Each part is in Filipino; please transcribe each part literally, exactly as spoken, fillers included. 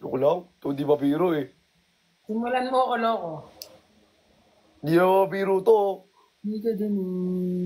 Joke lang. Ito di mabiro eh. Simulan mo ako, loko. Di na mabiro to. Hindi ka din eh.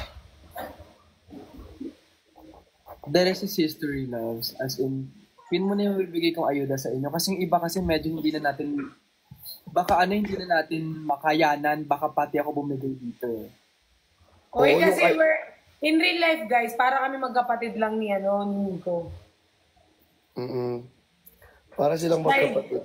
The rest is history, loves. As in, pin mo na yung bibigay kong ayuda sa inyo. Kasi yung iba kasi medyo hindi na natin, baka ano hindi na natin makayanan, baka pati ako bumigay dito eh. Okay, Oo, kasi yung- we're, in real life, guys, para kami magkapatid lang ni, ano, ni Nico. Mm-mm. Para silang Sai. magkapatid.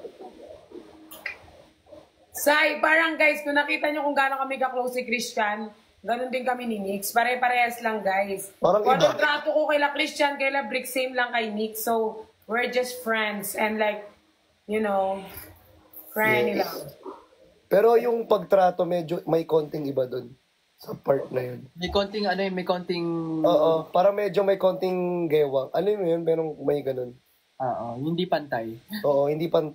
Sai, parang guys, kung nakita nyo kung gaano kami ka-close si Christian, ganun din kami ni Nix. Pare-parehas lang, guys. Parang Kung iba. anong trato ko kay la Christian, kay la Brick, same lang kay Nix. So, we're just friends. And like, you know, friend Yes. lang. Pero yung pagtrato medyo may konting iba dun. Sa part na yun. May konting ano eh, may konting... Oo, para medyo may konting gewang. Ano yun yun? Merong may ganun. Oo, hindi pantay. Oo, hindi pan...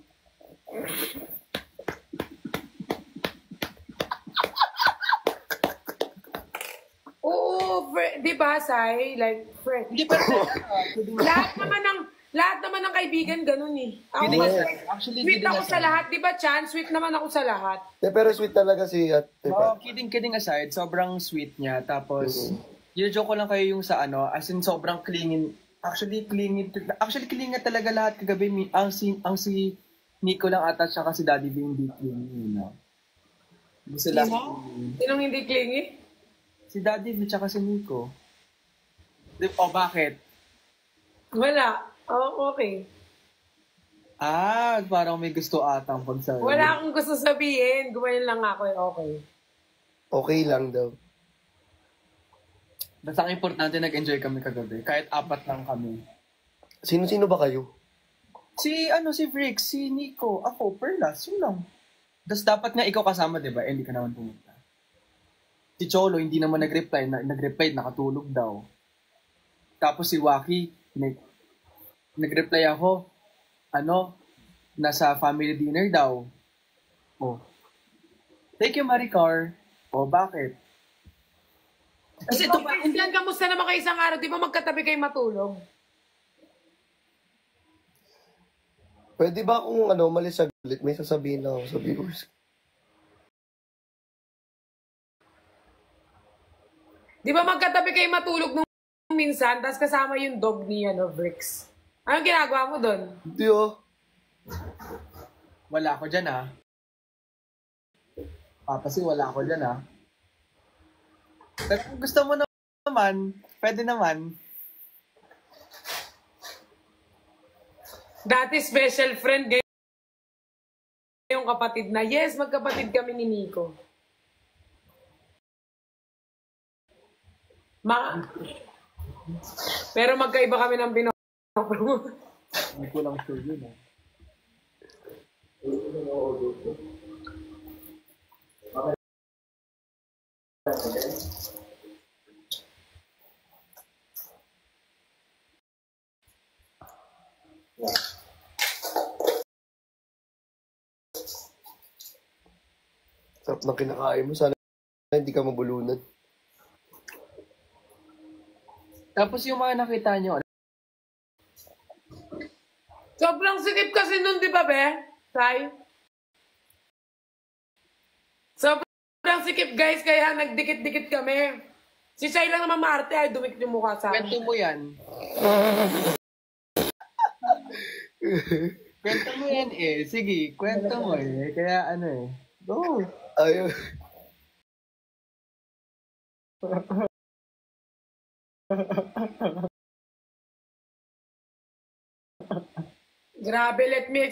Oo, fr- di ba, Sai? Like, friend. Hindi pa lahat naman ng lahat naman ng kaibigan ganun eh. Ako, Kidding mas- aside. Actually, sweet kidding ako sa aside. lahat. Di ba, Chan? Sweet naman ako sa lahat. Eh, pero sweet talaga si at Oh, diba? kidding, kidding aside, sobrang sweet niya. Tapos, Mm-hmm. yung joke ko lang kayo yung sa ano, as in sobrang clingy. Actually, clingy. Actually, clingy talaga lahat kagabi. Mi- Ang si, ang si Nico lang ata siya kasi Daddy B hindi clingy. You know? Hindi sila. Sino? Sinong hindi clingy? Si Daddy B tsaka si Nico. Di- O, bakit? Wala. Oh, okay. Ah, parang may gusto atang pagsabi. Wala akong gusto sabihin. Gumayon lang ako eh. Okay. Okay lang daw. Basta ang importante, nag-enjoy kami kagabi. Kahit apat lang kami. Sino-sino ba kayo? Si, ano, si Frick, si Nico, ako, Perlas, yun lang. Tapos dapat nga ikaw kasama, di ba? Eh, hindi ka naman pumunta. Si Cholo, hindi naman nag-reply. Na, nag-reply, nakatulog daw. Tapos si Waki, nag- nag-reply ako, ano, nasa family dinner daw. Oh. Thank you, Maricar. Oh, bakit? Kasi ito pa, Christian, kamusta naman kayo isang araw? Di ba magkatabi kayo matulog? Pwede ba akong ano, malis saglit? May sasabihin lang ako sa viewers. Di ba magkatabi kayo matulog nung minsan, tapos kasama yung dog ni ano, Bricks? Anong ginagawa mo doon? Hindi oh. wala ako dyan, ah. Papa, si wala ako dyan, ah. Pero kung gusto mo naman, pwede naman. Dati special friend, ngayong kapatid na. Yes, magkapatid kami ni Nico. Ma Pero magkaiba kami ng pinopromote. Hindi ko lang sure yun, ah. Sarap ng kinakain mo. Sana hindi ka mabulunan. Tapos yung mga nakita nyo, Sobrang sikip kasi nun, di ba, be? Sai? Sobrang sikip, guys, kaya nagdikit-dikit kami. Si Sai lang naman maarte, ay dumikit yung mukha sa akin. kwento mo yan. Kwento mo yan eh. Sige, kwento mo eh. Kaya ano eh. Go. Ayun. Grabe, let me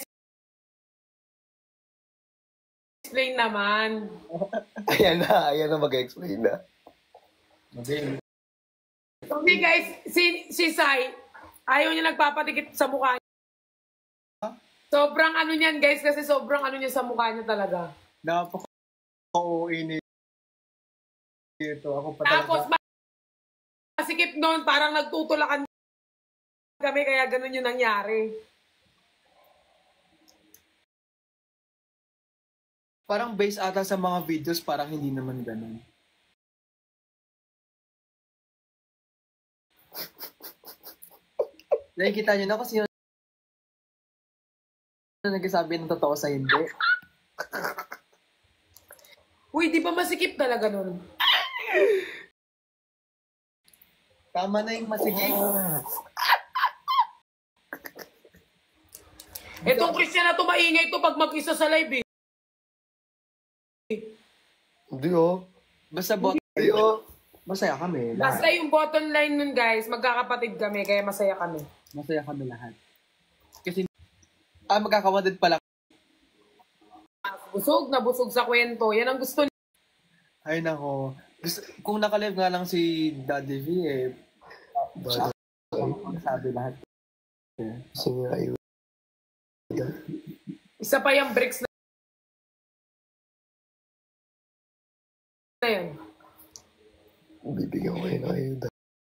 explain naman. Ayan na. Ayan na mag-explain na. Okay. Okay, guys, si, si Sai, ayaw niya nagpapatikit sa mukha niya. Sobrang ano niyan, guys, kasi sobrang ano niya sa mukha niya talaga. Napaka-uwi dito. Ako pa Tapos, talaga. masikip noon, parang nagtutulakan kami, kaya ganun yung nangyari. Parang based ata sa mga videos, parang hindi naman ganun. Nakikita niyo na kasi yung na nagsasabi ng totoo sa hindi. Uy, di ba masikip talaga nun? Tama na yung masigig. Etong Christian na tumaingay to pag mag-isa sa live eh. Hindi oh. Basta bot. Hindi oh. Masaya kami. Basta Lahat. yung bottom line nun guys, magkakapatid kami, kaya masaya kami. Masaya kami lahat. Kasi, ah, magkakamatid pala. Busog na busog sa kwento. Yan ang gusto niya. Ay nako. Gusto, kung nakalive nga lang si Daddy V eh, Bada. sabi lahat. Kasi nga ayun. Isa pa yung bricks na na yan. Bibigyan ko kayo ng ayuda.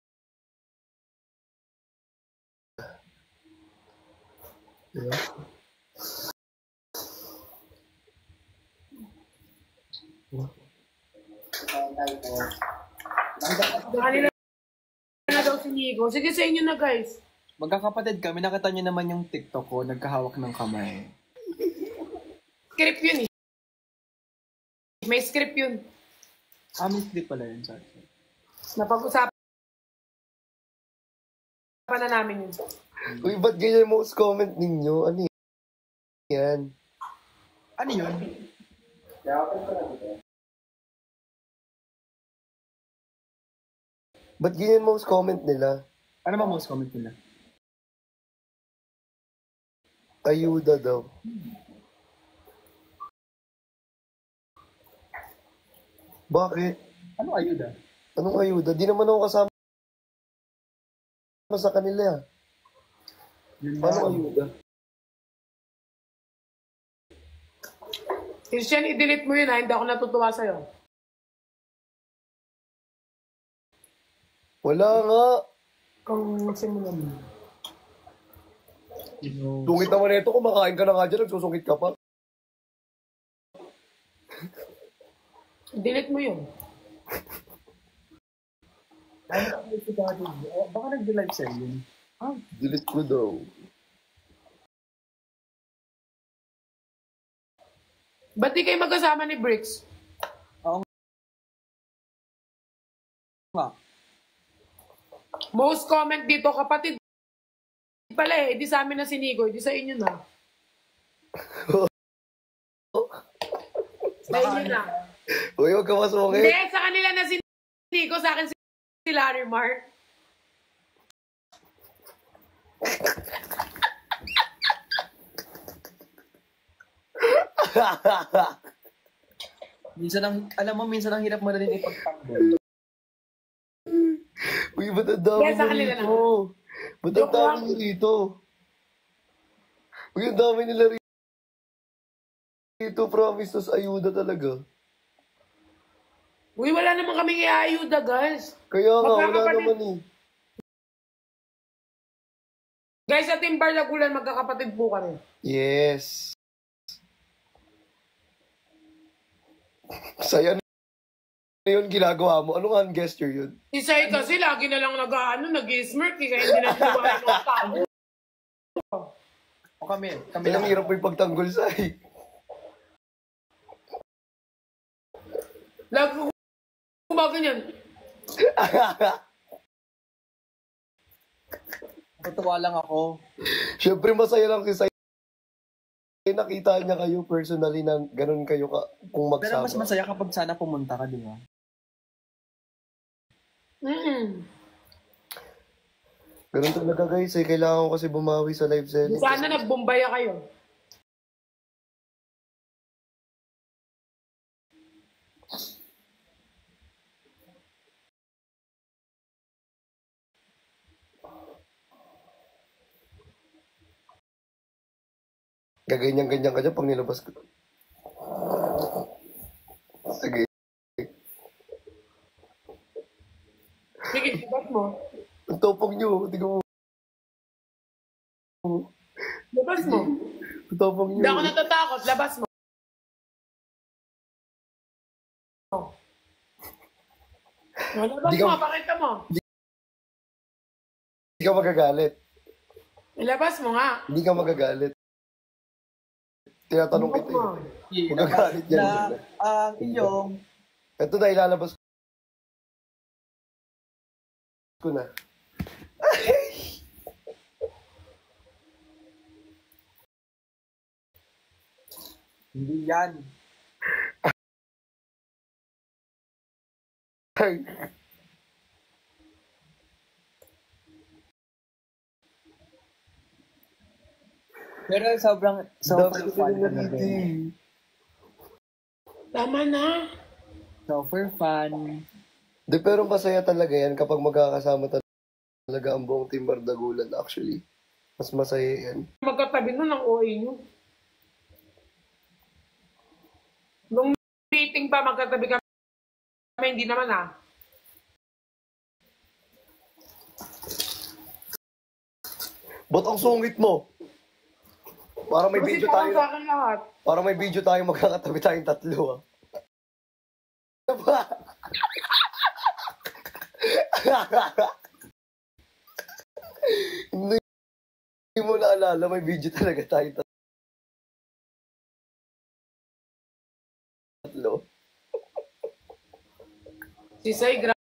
Diba? Kanila na daw si Nico. Sige sa inyo na guys. Magkakapatid kami, nakita niyo naman yung TikTok ko, nagkahawak ng kamay. Script yun eh. May script yun. Ah, may slip pala yun, sorry. Napag-usapan na namin yun. Uy, ba't ganyan most comment ninyo? Ano yan? Ano yun? Ba't ganyan most comment nila? Ano ba most comment nila? Ayuda daw. Bakit? Ano ayuda? Anong ayuda? Di naman ako kasama sa kanila. Yun Paano ba? ayuda? Christian, i-delete mo yun ha. Hindi ako natutuwa sa'yo. Wala nga. Kung simulan mo. Sungit naman ito, kumakain ka na nga dyan, nagsusungit ka pa. Delete mo yun. Ano ang si Daddy? Oh, baka nag-live sa yun. Ah, Delete ko daw. Ba't di kayo magkasama ni Bricks? nga. Most comment dito, kapatid pala eh. Di sa amin na si Nico. Di sa inyo na. Sa inyo na. Uy, huwag ka masungit. Hindi, sa kanila na si Nico. Sa akin si si Larry Mar. Minsan ang, alam mo, minsan ang hirap mo na rin ipagtanggol. Uy, ba't ang dami Yes, sa mo kanila rito? Ba't ang Joke dami lang. mo rito? Uy, ang dami nila rito. Promise, tas ayuda talaga. Uy, wala naman kaming iayuda, guys. Kaya nga, wala Magkakapatid. naman eh. Guys, sa Team Barlagulan, magkakapatid po kami. Yes. Saya na yun ginagawa mo. Anong hand gesture yun? Si Sai kasi lagi na lang nag-ano, nag-smirk, eh, kaya hindi na nagawa ng tao. O kami, kami Kaya ang lang. hirap mo yung pagtanggol sa Lagi ko gumaganyan. Natutuwa lang ako. Siyempre masaya lang si Sai. Nakita niya kayo personally na ganun kayo ka, kung Pero magsama. mas masaya kapag sana pumunta ka, di ba? Mm. Ganun talaga guys, eh. Kailangan ko kasi bumawi sa live selling. Sana nagbombaya kayo. Gaganyan-ganyan ka dyan pag nilabas ko. Sige. Sige, labas mo. Ang topog nyo. Tingnan mo. Labas mo. Ang topog nyo. Hindi ako natatakot. Labas mo. No, labas Di ka- mo. Pakita mo. Hindi ka magagalit. Ilabas mo nga. Hindi ka magagalit. Tinatanong kita eh. Magagalit yan. Na ang iyong... Ito na, ilalabas ko na. Hindi yan. Ay. Pero sobrang, sobrang Dapat fun na na dito rin. eh. Tama na. Super fun. Di, pero masaya talaga yan kapag magkakasama talaga ang buong Team Bardagulan actually. Mas masaya yan. Magkatabi nun ang O A nyo. Nung meeting pa, magkatabi kami. Hindi naman ah. Ba't ang sungit mo? Para may Kasi video parang tayo. sa akin lahat. Para may video tayo magkakatabi tayong tatlo ah. Ano ba? Hindi mo naalala, may video talaga tayong tatlo. Si Sai, gra-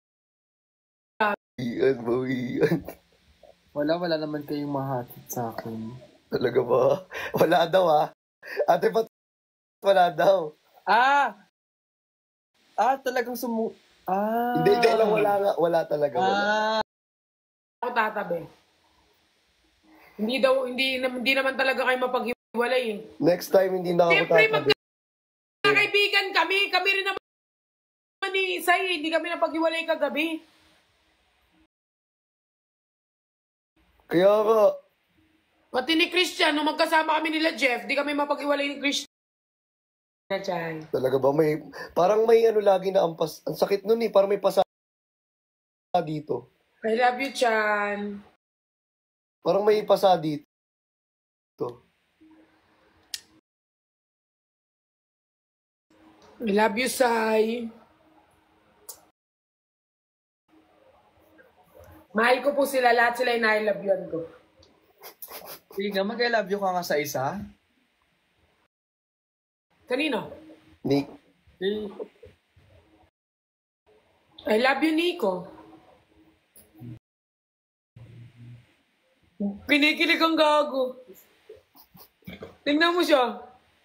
Iyan, bawian. Wala, wala naman kayong mahatid sa akin. Talaga ba? Wala daw ah. Ate, ba't wala daw? Ah! Ah, talagang sumu... Ah! Hindi, hindi lang wala nga. Wala talaga. Wala. Ah! ako tatabi. Hindi daw, hindi, hindi naman talaga kayo mapaghiwalay eh. Next time, hindi na ako Siyempre, tatabi. magkakaibigan kami. Kami rin naman ni Sai, hindi kami napaghiwalay kagabi. Kaya nga, Pati ni Christian, nung magkasama kami nila Jeff, di kami mapaghiwalay ni Christian. Chan. talaga ba? May, parang may ano lagi na ampas. Ang sakit nun eh. Parang may pasa dito. I love you, Chan. Parang may pasa dito. I love you, Sai. Mahal ko po sila. Lahat sila yung I love you ko. Sige nga, mag-I love you ka nga sa isa. Kanino? Nick. Eh, I love you, Nico. Kinikilig ang gago. Tingnan mo siya.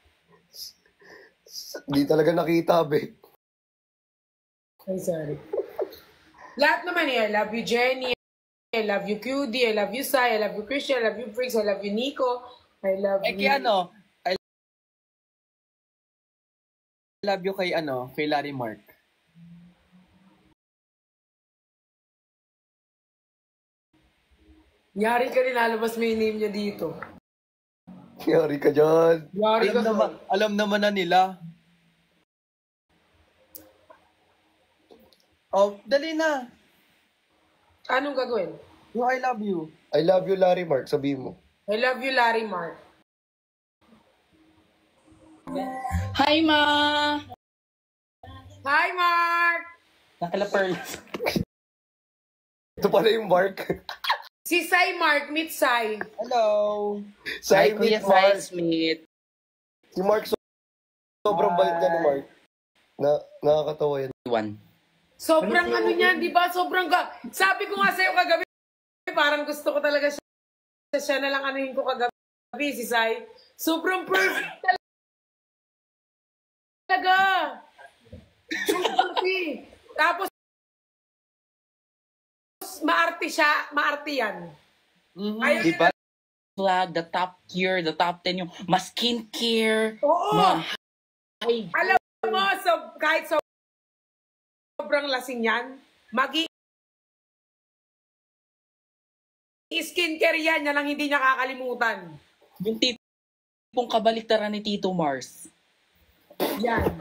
Di talaga nakita, be. Ay, sorry. Lahat naman eh. I love you, Jenny. I love you, Q D. I love you, Sai. I love you, Christian. I love you, Briggs. I love you, Nico. I love eh you. kay ano, I love you kay ano, kay Larry Mark. Yari ka rin, lalabas mo yung name niya dito. Yari ka dyan. Yari ka Alam naman, alam naman na nila. Oh, dali na. Anong gagawin? Yung I love you. I love you, Larry Mark. Sabihin mo. I love you, Larry Mark. Hi, Ma! Hi, Mark! Nakala Pearl. Ito pala yung Mark. Si Sai Mark, meet Sai. Hello. Hi, Say Kuya meet Mark. Sai Smith. Si Mark, so- sobrang bait niya ni Mark. Na, nakakatawa yan. One. Sobrang ano niyan, di ba? Sobrang ga... Sabi ko nga sa'yo kagabi, parang gusto ko talaga siya. Siya na lang anuhin ko kagabi, si Sai. Sobrang perfect talaga. Sobrang perfect. Tapos, maarte siya, maarte yan. Mm-hmm. Ayaw Di ba? niya- Flag, the top tier, the top ten, yung mas skincare. Oo. Ma, ay, Alam mo, so, kahit so, sobrang lasing yan, magi skincare yan, yan ang hindi niya kakalimutan. yung tipong kabaliktaran ni Tito Mars. Yan.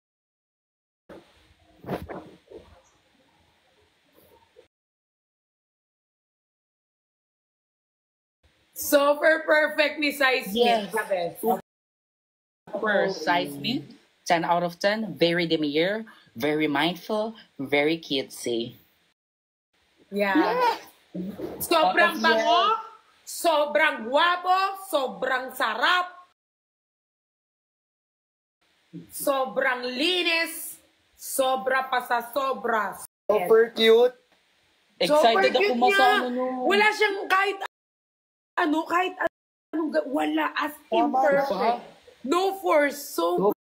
Super perfect ni Sai Smith. Yes. the best. Super size me. ten out of ten. Very demure, very mindful, very cutesy. Yeah. Sobrang Out of bango, sobrang guwapo, sobrang sarap. Sobrang linis. Sobra pa sa sobra. Super cute. Excited Super ako cute ma niya. sa ano nyo. Wala siyang kahit ano, kahit anong, ga- wala as in Tama perfect. ba? No force. So